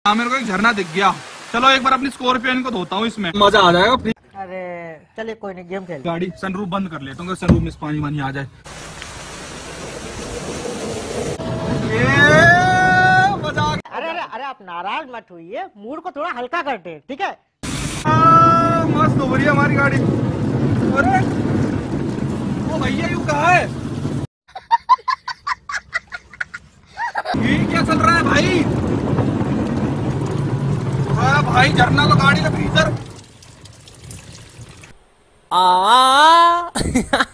हाँ मेरे को एक झरना दिख गया। चलो एक बार अपनी स्कॉर्पियन को धोता हूँ, इसमें मजा आ जाएगा। अरे चलिए कोई नहीं, गेम खेल। गाड़ी सनरूफ बंद कर लेता हूँ, सनरूफ में पानी वानी आ जाए। मजा आ गया। अरे अरे अरे आप नाराज मत होइए, मूड को थोड़ा हल्का करते, ठीक है। मस्त हो रही है हमारी गाड़ी। अरे वो भैया यूं कहा है, ये क्या चल रहा है भाई? भाई झरना तो गाड़ी के भीतर।